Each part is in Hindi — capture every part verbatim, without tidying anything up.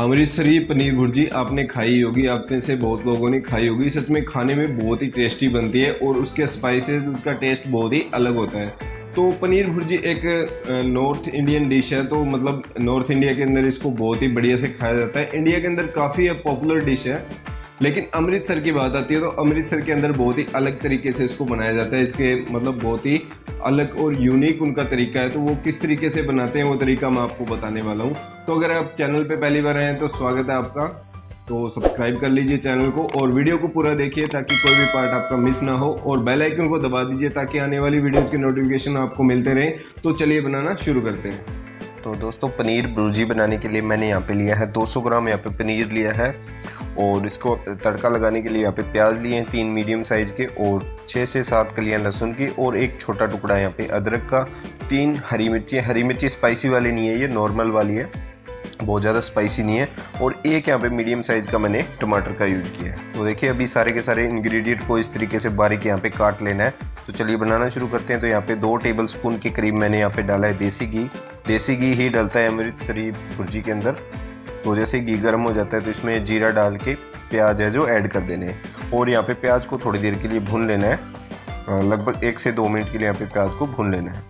अमृतसरी पनीर भुर्जी आपने खाई होगी, आप में से बहुत लोगों ने खाई होगी। सच में खाने में बहुत ही टेस्टी बनती है और उसके स्पाइसेस, उसका टेस्ट बहुत ही अलग होता है। तो पनीर भुर्जी एक नॉर्थ इंडियन डिश है, तो मतलब नॉर्थ इंडिया के अंदर इसको बहुत ही बढ़िया से खाया जाता है। इंडिया के अंदर काफ़ी पॉपुलर डिश है, लेकिन अमृतसर की बात आती है तो अमृतसर के अंदर बहुत ही अलग तरीके से इसको बनाया जाता है। इसके मतलब बहुत ही अलग और यूनिक उनका तरीका है। तो वो किस तरीके से बनाते हैं वो तरीका मैं आपको बताने वाला हूँ। तो अगर आप चैनल पे पहली बार आए हैं तो स्वागत है आपका, तो सब्सक्राइब कर लीजिए चैनल को और वीडियो को पूरा देखिए ताकि कोई भी पार्ट आपका मिस ना हो, और बेल आइकन को दबा दीजिए ताकि आने वाली वीडियोज़ के नोटिफिकेशन आपको मिलते रहें। तो चलिए बनाना शुरू करते हैं। तो दोस्तों, पनीर भुर्जी बनाने के लिए मैंने यहाँ पे लिया है दो सौ ग्राम यहाँ पे पनीर लिया है, और इसको तड़का लगाने के लिए यहाँ पे प्याज लिए हैं तीन मीडियम साइज़ के, और छः से सात कलियाँ लहसुन की, और एक छोटा टुकड़ा यहाँ पे अदरक का, तीन हरी मिर्ची। हरी मिर्ची स्पाइसी वाली नहीं है, ये नॉर्मल वाली है, बहुत ज़्यादा स्पाइसी नहीं है, और एक यहाँ पे मीडियम साइज़ का मैंने टमाटर का यूज किया है। तो देखिए अभी सारे के सारे इंग्रेडिएंट को इस तरीके से बारीक यहाँ पे काट लेना है। तो चलिए बनाना शुरू करते हैं। तो यहाँ पे दो टेबल स्पून के करीब मैंने यहाँ पे डाला है देसी घी। देसी घी ही डलता है अमृतसरी भुर्जी के अंदर। तो जैसे घी गर्म हो जाता है तो इसमें जीरा डाल के प्याज है जो ऐड कर देने हैं, और यहाँ पे प्याज को थोड़ी देर के लिए भून लेना है, लगभग एक से दो मिनट के लिए यहाँ पे प्याज को भून लेना है।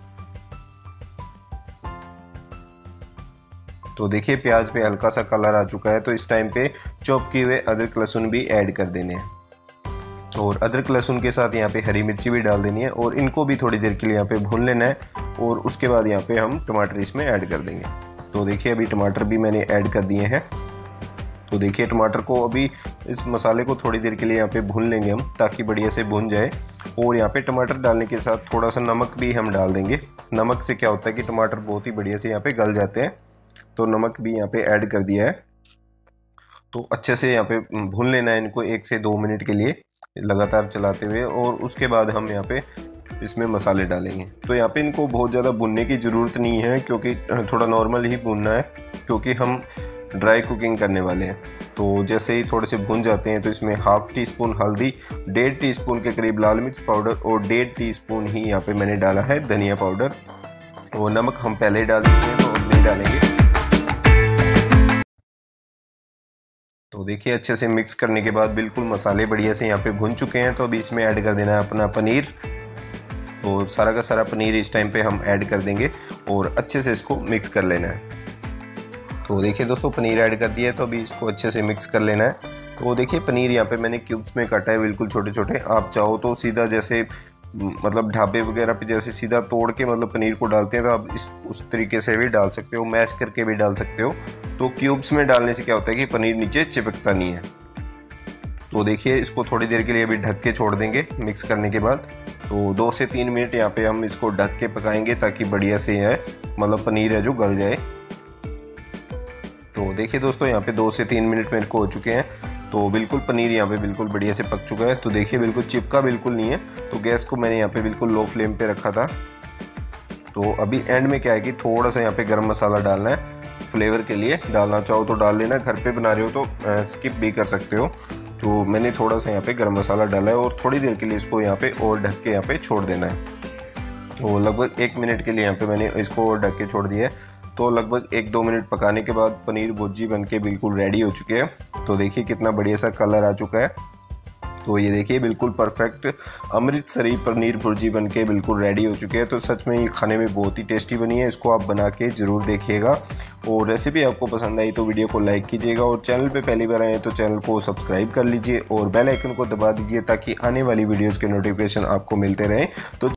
तो देखिए प्याज पे हल्का सा कलर आ चुका है, तो इस टाइम पे चॉप किए हुए अदरक लहसुन भी ऐड कर देने हैं, और अदरक लहसुन के साथ यहाँ पे हरी मिर्ची भी डाल देनी है, और इनको भी थोड़ी देर के लिए यहाँ पे भून लेना है, और उसके बाद यहाँ पे हम टमाटर इसमें ऐड कर देंगे। तो देखिए अभी टमाटर भी मैंने ऐड कर दिए हैं। तो देखिए टमाटर को अभी इस मसाले को थोड़ी देर के लिए यहाँ पे भून लेंगे हम, ताकि बढ़िया से भून जाए। और यहाँ पे टमाटर डालने के साथ थोड़ा सा नमक भी हम डाल देंगे। नमक से क्या होता है कि टमाटर बहुत ही बढ़िया से यहाँ पे गल जाते हैं, तो नमक भी यहाँ पे ऐड कर दिया है। तो अच्छे से यहाँ पे भून लेना है इनको एक से दो मिनट के लिए लगातार चलाते हुए, और उसके बाद हम यहाँ पे इसमें मसाले डालेंगे। तो यहाँ पे इनको बहुत ज़्यादा भूनने की ज़रूरत नहीं है, क्योंकि थोड़ा नॉर्मल ही भूनना है, क्योंकि हम ड्राई कुकिंग करने वाले हैं। तो जैसे ही थोड़े से भून जाते हैं तो इसमें हाफ़ टी स्पून हल्दी, डेढ़ टी स्पून के करीब लाल मिर्च पाउडर, और डेढ़ टी स्पून ही यहाँ पे मैंने डाला है धनिया पाउडर। और नमक हम पहले डाल चुके हैं तो अब नहीं डालेंगे। तो देखिए अच्छे से मिक्स करने के बाद बिल्कुल मसाले बढ़िया से यहाँ पे भुन चुके हैं। तो अभी इसमें ऐड कर देना है अपना पनीर। तो सारा का सारा पनीर इस टाइम पे हम ऐड कर देंगे और अच्छे से इसको मिक्स कर लेना है। तो देखिए दोस्तों पनीर ऐड कर दिया है, तो अभी इसको अच्छे से मिक्स कर लेना है। तो देखिए पनीर यहाँ पे मैंने क्यूब्स में काटा है, बिल्कुल छोटे छोटे। आप चाहो तो सीधा जैसे मतलब ढाबे वगैरह पे जैसे सीधा तोड़ के मतलब पनीर को डालते हैं, तो आप इस उस तरीके से भी डाल सकते हो, मैश करके भी डाल सकते हो। तो क्यूब्स में डालने से क्या होता है कि पनीर नीचे चिपकता नहीं है। तो देखिए इसको थोड़ी देर के लिए अभी ढक के छोड़ देंगे मिक्स करने के बाद। तो दो से तीन मिनट यहाँ पे हम इसको ढक के पकाएंगे, ताकि बढ़िया से है मतलब पनीर है जो गल जाए। तो देखिए दोस्तों यहाँ पे दो से तीन मिनट मेरे को हो चुके हैं। तो बिल्कुल पनीर यहाँ पे बिल्कुल बढ़िया से पक चुका है। तो देखिए बिल्कुल चिपका बिल्कुल नहीं है। तो गैस को मैंने यहाँ पे बिल्कुल लो फ्लेम पे रखा था। तो अभी एंड में क्या है कि थोड़ा सा यहाँ पे गरम मसाला डालना है, फ्लेवर के लिए। डालना चाहो तो डाल लेना, घर पे बना रहे हो तो स्किप भी कर सकते हो। तो मैंने थोड़ा सा यहाँ पे गरम मसाला डाला है, और थोड़ी देर के लिए इसको यहाँ पे और ढक के यहाँ पे छोड़ देना है। तो लगभग एक मिनट के लिए यहाँ पे मैंने इसको और ढक के छोड़ दिया है। तो लगभग एक दो मिनट पकाने के बाद पनीर भुर्जी बनके बिल्कुल रेडी हो चुके हैं। तो देखिए कितना बढ़िया सा कलर आ चुका है। तो ये देखिए बिल्कुल परफेक्ट अमृतसरी पनीर भुर्जी बनके बिल्कुल रेडी हो चुके हैं। तो सच में ये खाने में बहुत ही टेस्टी बनी है। इसको आप बना के ज़रूर देखिएगा, और रेसिपी आपको पसंद आई तो वीडियो को लाइक कीजिएगा, और चैनल पे पहली बार आए तो चैनल को सब्सक्राइब कर लीजिए और बेल आइकन को दबा दीजिए, ताकि आने वाली वीडियोज़ के नोटिफिकेशन आपको मिलते रहें। तो